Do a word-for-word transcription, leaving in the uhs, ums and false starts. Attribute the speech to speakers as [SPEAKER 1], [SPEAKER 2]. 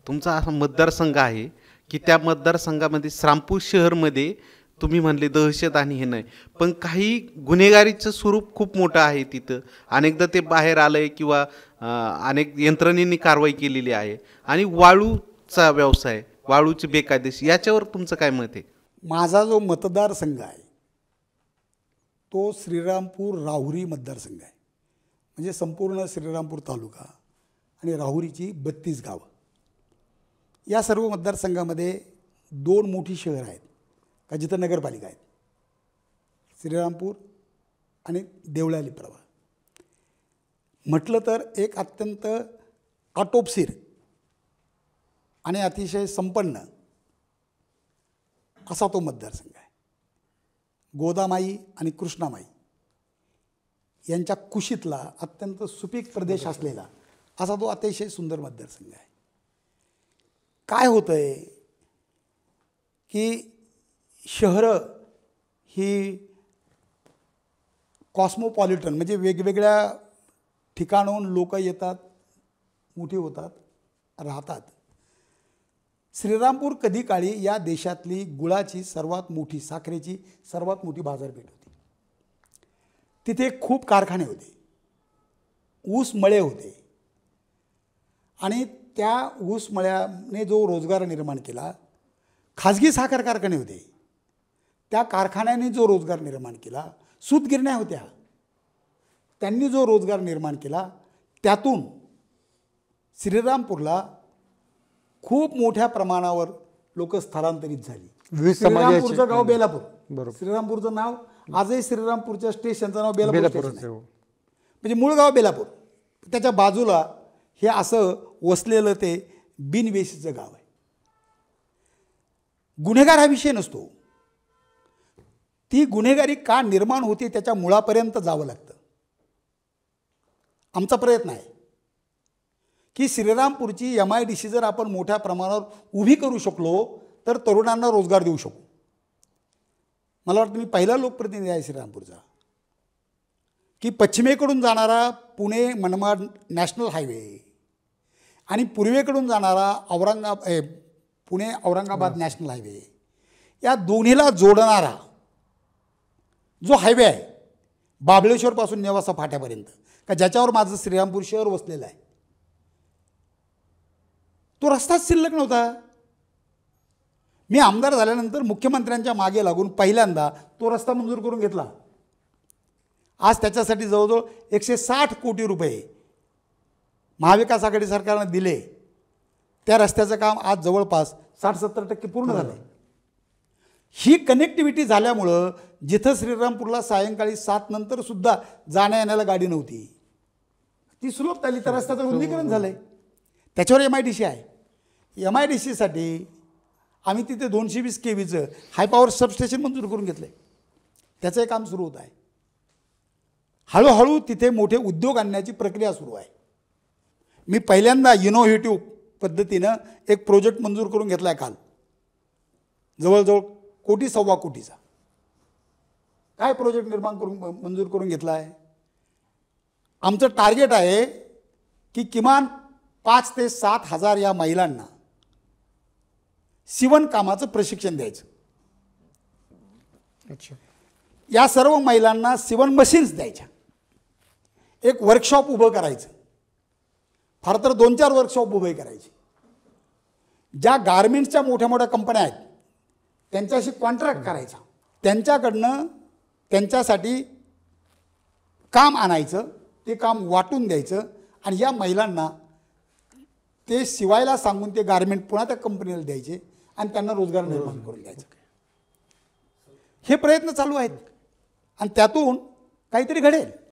[SPEAKER 1] तुमचा असा मतदारसंघ आहे की त्या मतदारसंघामध्ये श्रामपूर शहरमध्ये तुम्ही म्हणले दहशत आणि हे नाही, पण काही गुन्हेगारीचं स्वरूप खूप मोठं आहे तिथं. अनेकदा ते बाहेर आलंय किंवा अनेक यंत्रणेनी कारवाई केलेली आहे. आणि वाळूचा व्यवसाय, वाळूची बेकायदेशीर, याच्यावर तुमचं काय मत आहे?
[SPEAKER 2] माझा जो मतदारसंघ आहे तो श्रीरामपूर राहुरी मतदारसंघ आहे. म्हणजे संपूर्ण श्रीरामपूर तालुका आणि राहुरीची बत्तीस गावं. या सर्व मतदारसंघामध्ये दोन मोठी शहर आहेत का जिथं नगरपालिका आहेत, श्रीरामपूर आणि देवळाली प्रभा. म्हटलं तर एक अत्यंत आटोपशीर आणि अतिशय संपन्न असा तो मतदारसंघ आहे. गोदामाई आणि कृष्णामाई यांच्या कुशीतला अत्यंत सुपीक प्रदेश असलेला असा तो अतिशय सुंदर मतदारसंघ आहे. काय होतं आहे की शहरं ही कॉस्मोपॉलिटन म्हणजे वेगवेगळ्या ठिकाणाहून लोक येतात, मोठी होतात, राहतात. श्रीरामपूर कधी काळी या देशातली गुळाची सर्वात मोठी, साखरेची सर्वात मोठी बाजारपेठ होती. तिथे खूप कारखाने होते, ऊस मळे होते आणि त्या ऊस मळ्याने जो रोजगार निर्माण केला, खाजगी साखर कारखाने होते, त्या कारखान्याने जो रोजगार निर्माण केला, सूतगिरण्या होत्या, त्यांनी जो रोजगार निर्माण केला, त्यातून श्रीरामपूरला खूप मोठ्या प्रमाणावर लोक स्थलांतरित झाली. श्रीरामपूरचं गाव बेलापूर, बरोबर, श्रीरामपूरचं नाव आजही श्रीरामपूरच्या स्टेशनचं नाव बेलापूर आहे. म्हणजे मूळ गाव बेलापूर, त्याच्या बाजूला हे असं वसलेलं ते बिनवेशीचं गाव आहे. गुन्हेगार हा विषय नसतो, ती गुन्हेगारी का निर्माण होते त्याच्या मुळापर्यंत जावं लागतं. आमचा प्रयत्न आहे की श्रीरामपूरची एम आय डी सी जर आपण मोठ्या प्रमाणावर उभी करू शकलो तर तरुणांना रोजगार देऊ शकू. मला वाटतं मी पहिला लोकप्रतिनिधी आहे श्रीरामपूरचा की पश्चिमेकडून जाणारा पुणे मनमाड नॅशनल हायवे आणि पूर्वेकडून जाणारा औरंगाबाद पुणे औरंगाबाद नॅशनल हायवे, या दोन्हीला जोडणारा जो हायवे आहे बाबळेश्वरपासून नेवासा फाट्यापर्यंत, का ज्याच्यावर माझं श्रीरामपूर शहर वसलेलं आहे, तो रस्ताच शिल्लक नव्हता. मी आमदार झाल्यानंतर मुख्यमंत्र्यांच्या मागे लागून पहिल्यांदा तो रस्ता मंजूर करून घेतला. आज त्याच्यासाठी जवळजवळ एकशे साठ कोटी रुपये महाविकास आघाडी सरकारने दिले. त्या रस्त्याचं काम आज जवळपास साठ सत्तर टक्के पूर्ण झालं आहे. ही कनेक्टिव्हिटी झाल्यामुळं जिथं श्रीरामपूरला सायंकाळी सात नंतर सुद्धा जाण्या येण्याला गाडी नव्हती, ती सुलभ झाली. त्या रस्त्याचं रुंदीकरण झालं आहे, त्याच्यावर एम आय डी सी आहे. एम आय डी सीसाठी आम्ही तिथे दोनशे वीस के व्हीचं हाय पॉवर सबस्टेशन मंजूर करून घेतलं आहे. त्याचं काम सुरू होत आहे. हळूहळू तिथे मोठे उद्योग आणण्याची प्रक्रिया सुरू आहे. मी पहिल्यांदा इनोव्हेटिव्ह पद्धतीनं एक प्रोजेक्ट मंजूर करून घेतला आहे काल, जवळजवळ कोटी सव्वा कोटीचा. काय प्रोजेक्ट निर्माण करून मंजूर करून घेतला आहे? आमचं टार्गेट आहे की किमान पाच ते सात हजार या महिलांना शिवणकामाचं प्रशिक्षण द्यायचं. अच्छा. या सर्व महिलांना शिवण मशीन्स द्यायच्या, एक वर्कशॉप उभं करायचं, फार तर दोन चार वर्कशॉप उभे करायचे. ज्या गारमेंट्सच्या मोठ्या मोठ्या कंपन्या आहेत त्यांच्याशी कॉन्ट्रॅक्ट करायचा, त्यांच्याकडनं त्यांच्यासाठी काम आणायचं, ते काम वाटून द्यायचं आणि या महिलांना ते शिवायला सांगून ते गारमेंट पुन्हा त्या कंपनीला द्यायचे आणि त्यांना रोजगार निर्माण करून द्यायचा. हे प्रयत्न चालू आहेत आणि त्यातून काहीतरी घडेल.